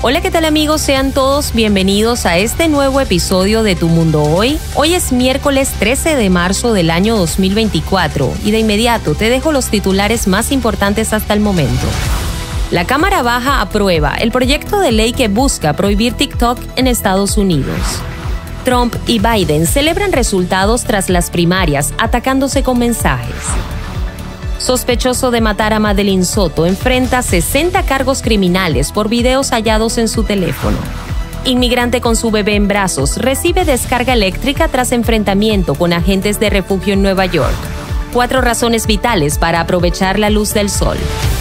Hola, ¿qué tal amigos? Sean todos bienvenidos a este nuevo episodio de Tu Mundo Hoy. Hoy es miércoles 13 de marzo del año 2024 y de inmediato te dejo los titulares más importantes hasta el momento. La Cámara Baja aprueba el proyecto de ley que busca prohibir TikTok en Estados Unidos. Trump y Biden celebran resultados tras las primarias, atacándose con mensajes. Sospechoso de matar a Madeleine Soto enfrenta 60 cargos criminales por videos hallados en su teléfono. Inmigrante con su bebé en brazos recibe descarga eléctrica tras enfrentamiento con agentes de refugio en Nueva York. 4 razones vitales para aprovechar la luz del sol.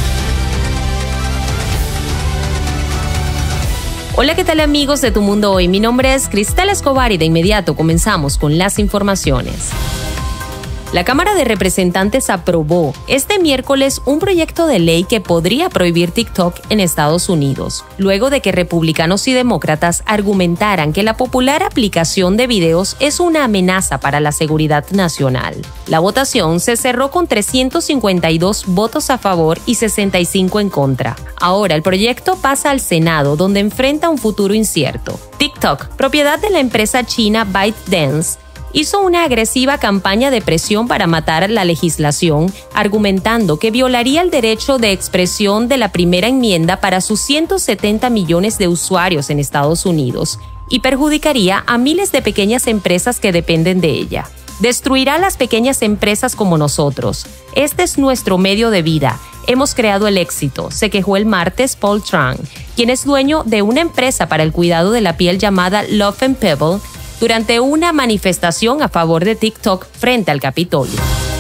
Hola, ¿qué tal amigos de Tu Mundo Hoy? Mi nombre es Cristal Escobar y de inmediato comenzamos con las informaciones. La Cámara de Representantes aprobó este miércoles un proyecto de ley que podría prohibir TikTok en Estados Unidos, luego de que republicanos y demócratas argumentaran que la popular aplicación de videos es una amenaza para la seguridad nacional. La votación se cerró con 352 votos a favor y 65 en contra. Ahora el proyecto pasa al Senado, donde enfrenta un futuro incierto. TikTok, propiedad de la empresa china ByteDance, hizo una agresiva campaña de presión para matar la legislación, argumentando que violaría el derecho de expresión de la primera enmienda para sus 170 millones de usuarios en Estados Unidos y perjudicaría a miles de pequeñas empresas que dependen de ella. Destruirá a las pequeñas empresas como nosotros. Este es nuestro medio de vida. Hemos creado el éxito, se quejó el martes Paul Trang, quien es dueño de una empresa para el cuidado de la piel llamada Love & Pebble, durante una manifestación a favor de TikTok frente al Capitolio.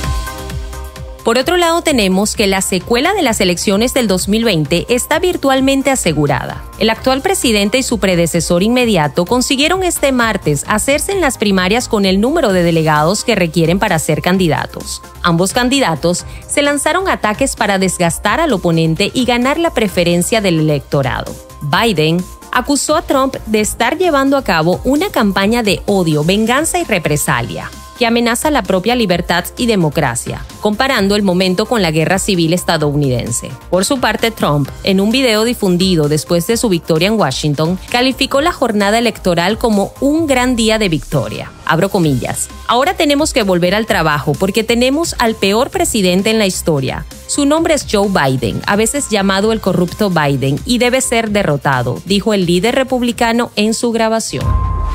Por otro lado, tenemos que la secuela de las elecciones del 2020 está virtualmente asegurada. El actual presidente y su predecesor inmediato consiguieron este martes hacerse en las primarias con el número de delegados que requieren para ser candidatos. Ambos candidatos se lanzaron ataques para desgastar al oponente y ganar la preferencia del electorado. Biden acusó a Trump de estar llevando a cabo una campaña de odio, venganza y represalia que amenaza la propia libertad y democracia, comparando el momento con la guerra civil estadounidense. Por su parte, Trump, en un video difundido después de su victoria en Washington, calificó la jornada electoral como un gran día de victoria. Abro comillas. Ahora tenemos que volver al trabajo porque tenemos al peor presidente en la historia. Su nombre es Joe Biden, a veces llamado el corrupto Biden, y debe ser derrotado, dijo el líder republicano en su grabación.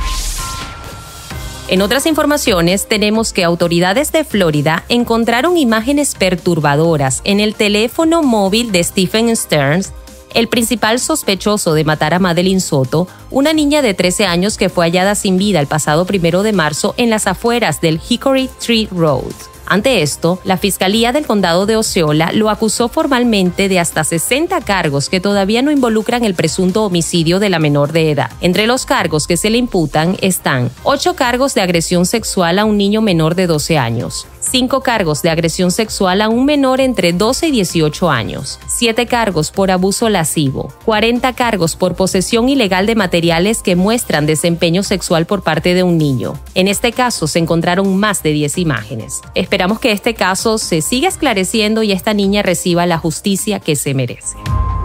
En otras informaciones, tenemos que autoridades de Florida encontraron imágenes perturbadoras en el teléfono móvil de Stephen Stearns, el principal sospechoso de matar a Madeleine Soto, una niña de 13 años que fue hallada sin vida el pasado 1 de marzo en las afueras del Hickory Tree Road. Ante esto, la Fiscalía del Condado de Osceola lo acusó formalmente de hasta 60 cargos que todavía no involucran el presunto homicidio de la menor de edad. Entre los cargos que se le imputan están 8 cargos de agresión sexual a un niño menor de 12 años, 5 cargos de agresión sexual a un menor entre 12 y 18 años, 7 cargos por abuso lascivo, 40 cargos por posesión ilegal de materiales que muestran desempeño sexual por parte de un niño. En este caso se encontraron más de 10 imágenes. Esperamos que este caso se siga esclareciendo y esta niña reciba la justicia que se merece.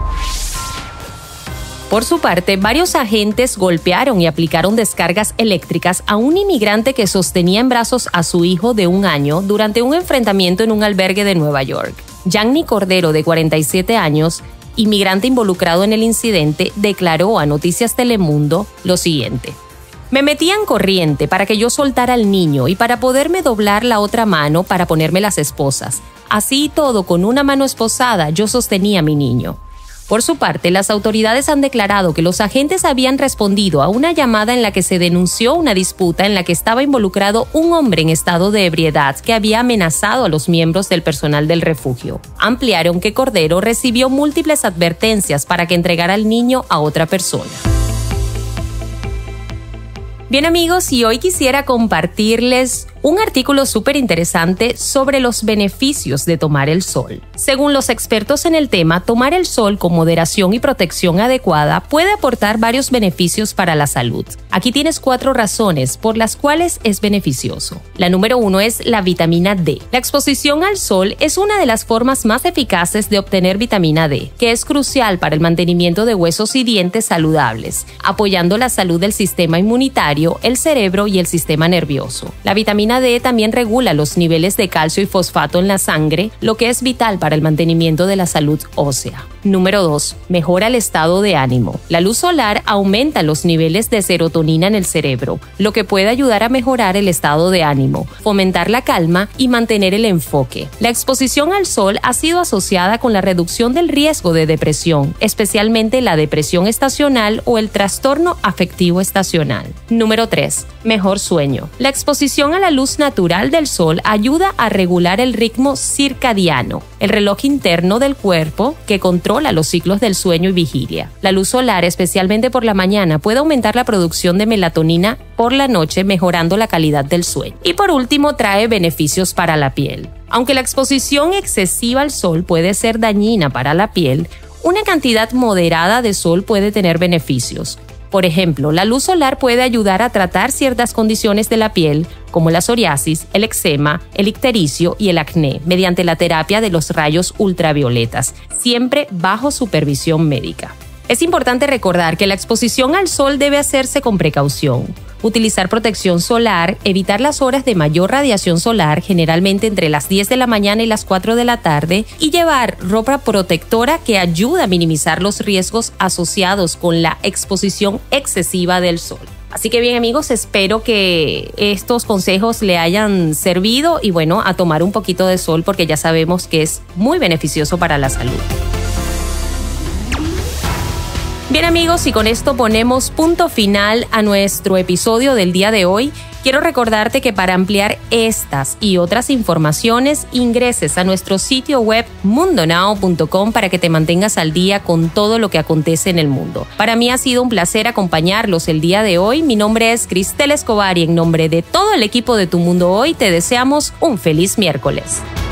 Por su parte, varios agentes golpearon y aplicaron descargas eléctricas a un inmigrante que sostenía en brazos a su hijo de 1 año durante un enfrentamiento en un albergue de Nueva York. Yanni Cordero, de 47 años, inmigrante involucrado en el incidente, declaró a Noticias Telemundo lo siguiente. Me metían corriente para que yo soltara al niño y para poderme doblar la otra mano para ponerme las esposas. Así y todo, con una mano esposada, yo sostenía a mi niño. Por su parte, las autoridades han declarado que los agentes habían respondido a una llamada en la que se denunció una disputa en la que estaba involucrado un hombre en estado de ebriedad que había amenazado a los miembros del personal del refugio. Ampliaron que Cordero recibió múltiples advertencias para que entregara al niño a otra persona. Bien amigos, y hoy quisiera compartirles un artículo súper interesante sobre los beneficios de tomar el sol. Según los expertos en el tema, tomar el sol con moderación y protección adecuada puede aportar varios beneficios para la salud. Aquí tienes 4 razones por las cuales es beneficioso. La número 1 es la vitamina D. La exposición al sol es una de las formas más eficaces de obtener vitamina D, que es crucial para el mantenimiento de huesos y dientes saludables, apoyando la salud del sistema inmunitario, el cerebro y el sistema nervioso. La vitamina D también regula los niveles de calcio y fosfato en la sangre, lo que es vital para el mantenimiento de la salud ósea. Número 2. Mejora el estado de ánimo. La luz solar aumenta los niveles de serotonina en el cerebro, lo que puede ayudar a mejorar el estado de ánimo, fomentar la calma y mantener el enfoque. La exposición al sol ha sido asociada con la reducción del riesgo de depresión, especialmente la depresión estacional o el trastorno afectivo estacional. Número 3. Mejor sueño. La exposición a la luz natural del sol ayuda a regular el ritmo circadiano, el reloj interno del cuerpo que controla los ciclos del sueño y vigilia. La luz solar, especialmente por la mañana, puede aumentar la producción de melatonina por la noche, mejorando la calidad del sueño. Y por último, trae beneficios para la piel. Aunque la exposición excesiva al sol puede ser dañina para la piel, una cantidad moderada de sol puede tener beneficios. Por ejemplo, la luz solar puede ayudar a tratar ciertas condiciones de la piel, como la psoriasis, el eczema, el ictericio y el acné, mediante la terapia de los rayos ultravioletas, siempre bajo supervisión médica. Es importante recordar que la exposición al sol debe hacerse con precaución. Utilizar protección solar, evitar las horas de mayor radiación solar, generalmente entre las 10 de la mañana y las 4 de la tarde, y llevar ropa protectora que ayuda a minimizar los riesgos asociados con la exposición excesiva del sol. Así que bien amigos, espero que estos consejos le hayan servido y bueno, a tomar un poquito de sol porque ya sabemos que es muy beneficioso para la salud. Bien amigos, y con esto ponemos punto final a nuestro episodio del día de hoy. Quiero recordarte que para ampliar estas y otras informaciones ingreses a nuestro sitio web mundonow.com para que te mantengas al día con todo lo que acontece en el mundo. Para mí ha sido un placer acompañarlos el día de hoy. Mi nombre es Cristel Escobar y en nombre de todo el equipo de Tu Mundo Hoy te deseamos un feliz miércoles.